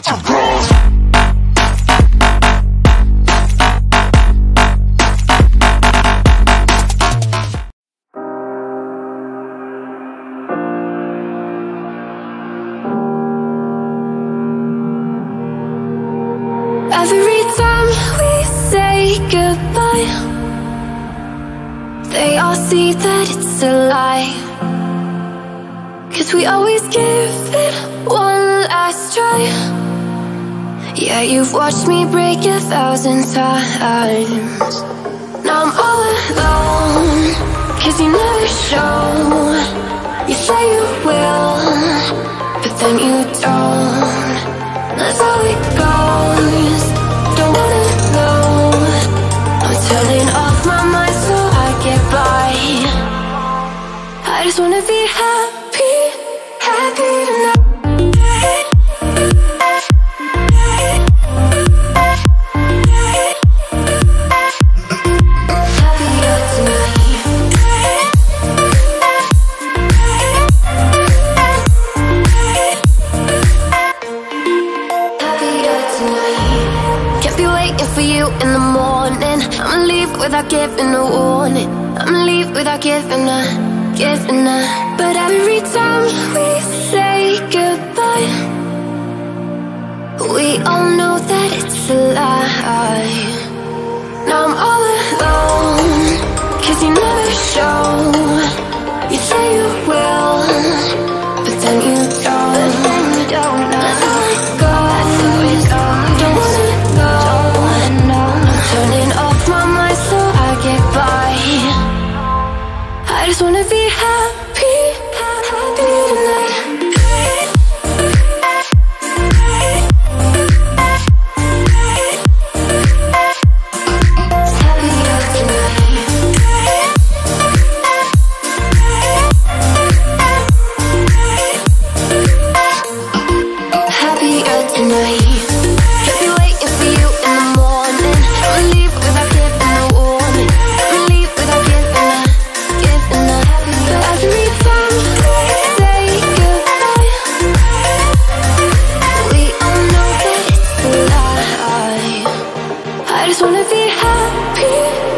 Every time we say goodbye, they all see that it's a lie. 'Cause we always give it one last try. Yeah, you've watched me break 1,000 times. Now I'm all alone, 'cause you never show. You say you will, but then you don't. That's how it goes. Don't wanna know. I'm turning off my mind so I get by. I just wanna be happy, happy tonight. For you in the morning, I'ma leave without giving a warning. I'ma leave without giving a. But every time we say goodbye, we all know that it's a lie. Now I'm all alone, 'cause you never show. You say you will, but then you don't. That's how it goes. Don't wanna know. Turning off my mind so I get by. I just wanna be happy, happy tonight. Happier tonight. Happier tonight. Can't be waiting for you in the morning. I'ma leave without giving a warning. I'ma leave without giving a. But every time we say goodbye, we all know that it's a lie. I just wanna be happy.